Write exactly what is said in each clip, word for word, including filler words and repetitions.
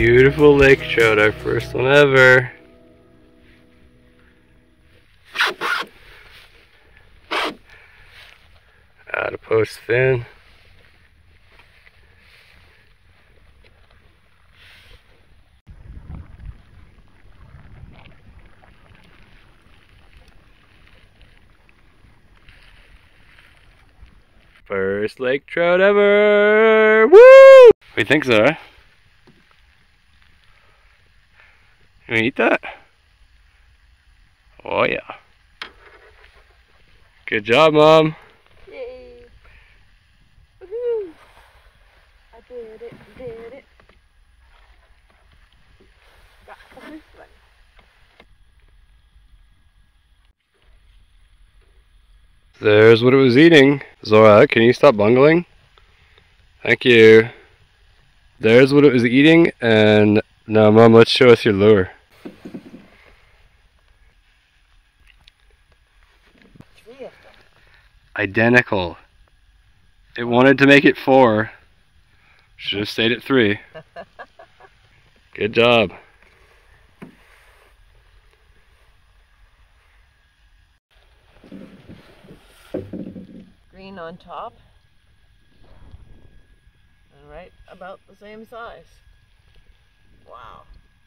Beautiful lake trout, our first one ever. Out of post fin. First lake trout ever! Woo! We think so, eh? Can we eat that? Oh yeah. Good job, Mom. Yay. Woohoo! I did it, I did it. Got the first one. There's what it was eating. Zora, can you stop bungling? Thank you. There's what it was eating, and now Mom, let's show us your lure. Three of them. Identical. It wanted to make it four. Should have stayed at three. Good job. Green on top. And right about the same size. Wow.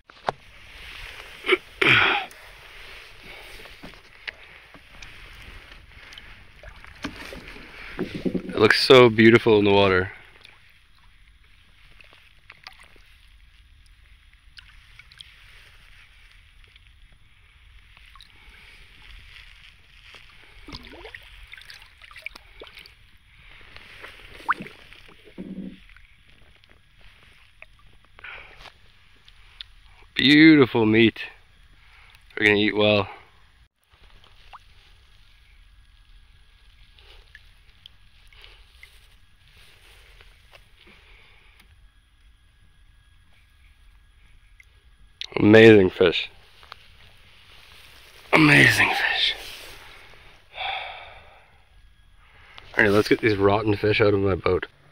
It looks so beautiful in the water. Beautiful meat. We're gonna eat well. Amazing fish. Amazing fish. Alright, let's get these rotten fish out of my boat.